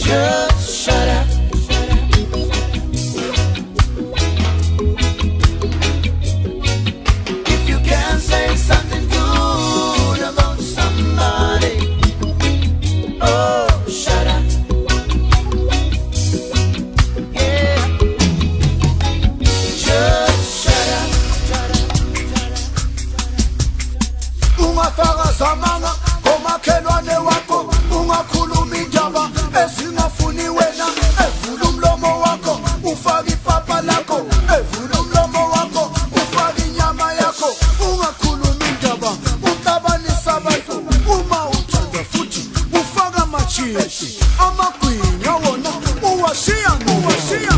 Just shut up. If you can say something good about somebody, oh, shut up. Yeah. Just shut up. Ungafaka zamanga komakhelwane wakho, ungakhuluma indaba ezingafuni wena. Evula umlomo wakho ufake ipapa lakho, evula umlomo wakho ufake inyama yakho. Ungakhuluma indaba utabanisa abantu. Uma uthanda futhi ufaka amachips, amagwinya wona uwashiya uwashiya.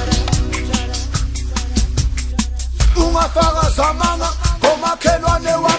Ungafaka zamanga komakhelwane wakho.